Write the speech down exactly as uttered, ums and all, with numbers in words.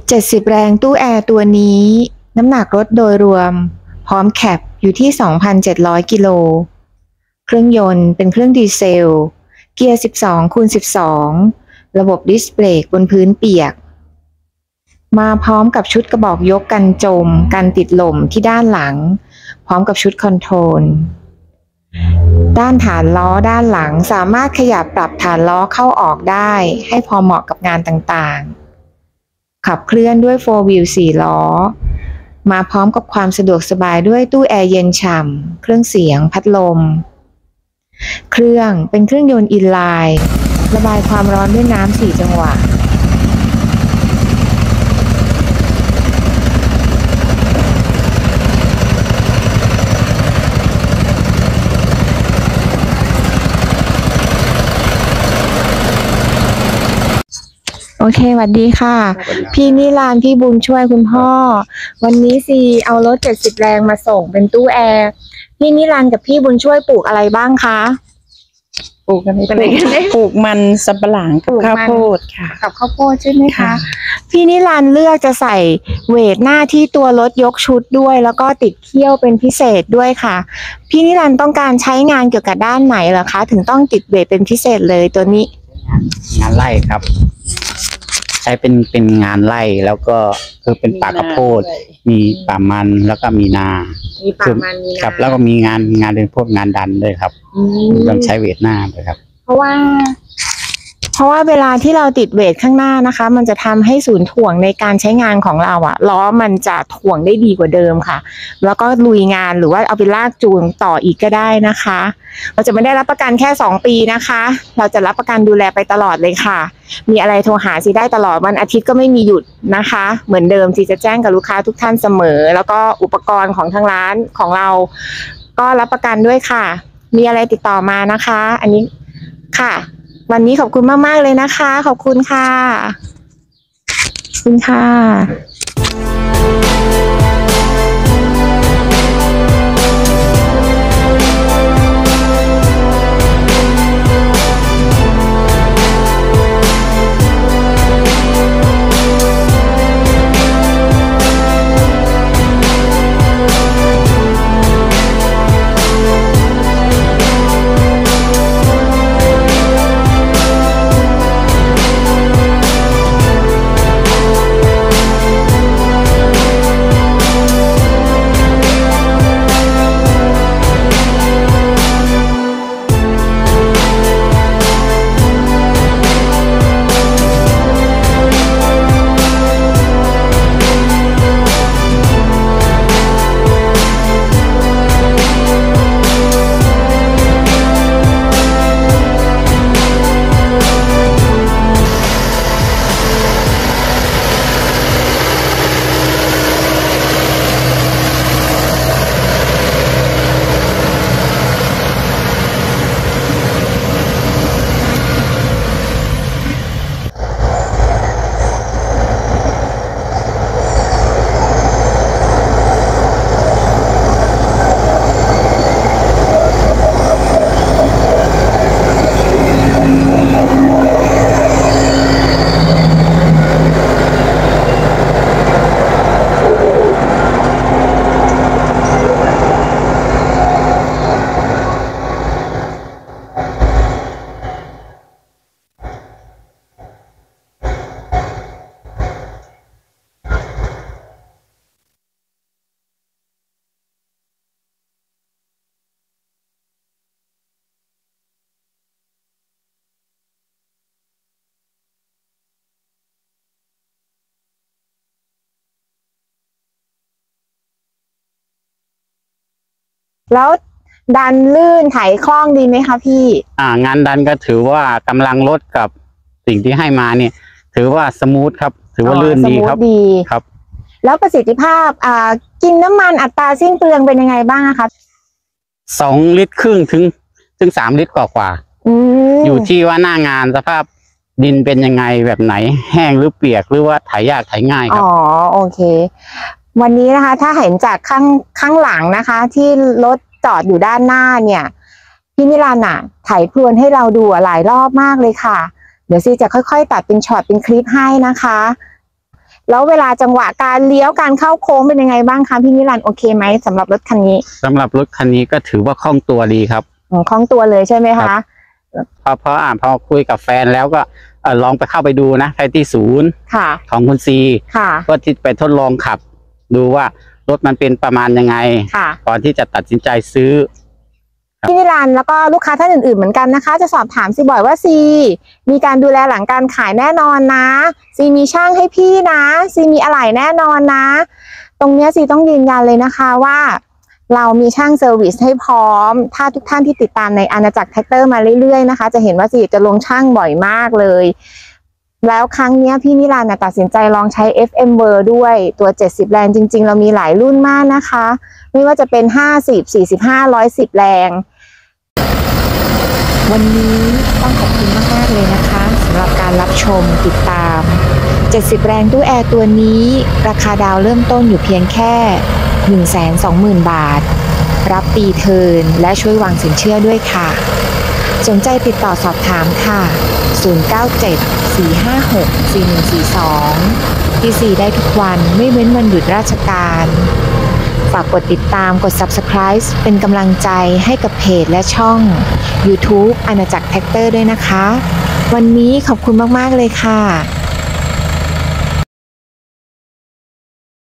เจ็ดสิบแรงตู้แอร์ตัวนี้น้ำหนักรถโดยรวมพร้อมแคปอยู่ที่ สองพันเจ็ดร้อย กิโลเครื่องยนต์เป็นเครื่องดีเซลเกียร์ สิบสองคูณสิบสอง ระบบดิสเบรกบนพื้นเปียกมาพร้อมกับชุดกระบอกยกกันจมกันติดลมที่ด้านหลังพร้อมกับชุดคอนโทรลด้านฐานล้อด้านหลังสามารถขยับปรับฐานล้อเข้าออกได้ให้พอเหมาะกับงานต่างๆขับเคลื่อนด้วย โฟร์ วีล สี่ล้อมาพร้อมกับความสะดวกสบายด้วยตู้แอร์เย็นฉ่ำเครื่องเสียงพัดลมเครื่องเป็นเครื่องยนต์อินไลน์ระบายความร้อนด้วยน้ำสี่จังหวะโอเคสวัสดีค่ะพี่นิรันดร์พี่บุญช่วยคุณพ่อวันนี้ซีเอารถเจ็ดสิบแรงมาส่งเป็นตู้แอร์พี่นิรันดร์กับพี่บุญช่วยปลูกอะไรบ้างคะปลูกกันอะไรปลูกมันสับปะหลังกับข้าวโพดค่ะกับข้าวโพดใช่ไหมคะพี่นิรันดร์เลือกจะใส่เวทหน้าที่ตัวรถยกชุดด้วยแล้วก็ติดเขี้ยวเป็นพิเศษด้วยค่ะพี่นิรันดร์ต้องการใช้งานเกี่ยวกับด้านไหนเหรอคะถึงต้องติดเวทเป็นพิเศษเลยตัวนี้งานไร่ครับใช้เป็นเป็นงานไร่แล้วก็คือเป็นป่าข้าวโพดมีป่ามันแล้วก็มีนามีป่ามันมีนาครับแล้วก็มีงานงานเป็นพวกงานดันด้วยครับต้องใช้เวทหน้าด้วยครับเพราะว่าเพราะว่าเวลาที่เราติดเวทข้างหน้านะคะมันจะทำให้ศูนย์ถ่วงในการใช้งานของเราอะล้อมันจะถ่วงได้ดีกว่าเดิมค่ะแล้วก็ลุยงานหรือว่าเอาไปลากจูงต่ออีกก็ได้นะคะเราจะไม่ได้รับประกันแค่สองปีนะคะเราจะรับประกันดูแลไปตลอดเลยค่ะมีอะไรโทรหาซีได้ตลอดวันอาทิตย์ก็ไม่มีหยุดนะคะเหมือนเดิมซีจะแจ้งกับลูกค้าทุกท่านเสมอแล้วก็อุปกรณ์ของทางร้านของเราก็รับประกันด้วยค่ะมีอะไรติดต่อมานะคะอันนี้ค่ะวันนี้ขอบคุณมากๆเลยนะคะขอบคุณค่ะขอบคุณค่ะแล้วดันลื่นไถคล่องดีไหมคะพี่อ่างานดันก็ถือว่ากำลังลดกับสิ่งที่ให้มาเนี่ยถือว่าสมูทครับถือว่าลื่นดีครับดีครับแล้วประสิทธิภาพอ่ากินน้ำมันอัตราสิ้นเปลืองเป็นยังไงบ้างคะสองลิตรครึ่งถึงถึงสามลิตรกว่ากว่าอยู่ที่ว่าหน้างานสภาพดินเป็นยังไงแบบไหนแห้งหรือเปียกหรือว่าไถยากไถง่ายครับอ๋อโอเควันนี้นะคะถ้าเห็นจากข้างข้างหลังนะคะที่รถจอดอยู่ด้านหน้าเนี่ยพี่นิรันดร์อ่ะไถพรวนให้เราดูหลายรอบมากเลยค่ะเดี๋ยวซีจะค่อยๆตัดเป็นช็อตเป็นคลิปให้นะคะแล้วเวลาจังหวะการเลี้ยวการเข้าโค้งเป็นยังไงบ้างคะพี่นิรันดร์โอเคไหมสำหรับรถคันนี้สำหรับรถคันนี้ก็ถือว่าคล่องตัวดีครับคล่องตัวเลยใช่ไหมคะพอพออ่านพอคุยกับแฟนแล้วก็เออลองไปเข้าไปดูนะไปที่ศูนย์ของคุณซีก็ที่ไปทดลองขับดูว่ารถมันเป็นประมาณยังไงก่อนที่จะตัดสินใจซื้อพี่นิรันดร์แล้วก็ลูกค้าท่านอื่นๆเหมือนกันนะคะจะสอบถามซีบ่อยว่าซีมีการดูแลหลังการขายแน่นอนนะซีมีช่างให้พี่นะซีมีอะไหล่แน่นอนนะตรงนี้ซีต้องยืนยันเลยนะคะว่าเรามีช่างเซอร์วิสให้พร้อมถ้าทุกท่านที่ติดตามในอาณาจักรแท็กเตอร์มาเรื่อยๆนะคะจะเห็นว่าซีจะลงช่างบ่อยมากเลยแล้วครั้งนี้พี่นิรันดร์ตัดสินใจลองใช้ เอฟ เอ็ม World ด้วยตัวเจ็ดสิบแรงจริงๆเรามีหลายรุ่นมากนะคะไม่ว่าจะเป็นห้าสิบ สี่สิบห้า หนึ่งร้อยสิบแรงวันนี้ต้องขอบคุณมากๆเลยนะคะสำหรับการรับชมติดตามเจ็ดสิบแรงตู้แอร์ตัวนี้ราคาดาวเริ่มต้นอยู่เพียงแค่ หนึ่งแสนสองหมื่น บาทรับปีเทิร์นและช่วยวางสินเชื่อด้วยค่ะสนใจติดต่อสอบถามค่ะศูนย์ เก้า เจ็ด สี่ ห้า หก สี่ หนึ่ง สี่ สองที่สี่ได้ทุกวันไม่เว้นวันหยุดราชการฝากกดติดตามกด ซับสไครบ์ เป็นกำลังใจให้กับเพจและช่อง ยูทูบ อาณาจักรแท็กเตอร์ด้วยนะคะวันนี้ขอบคุณมากๆเลยค่ะ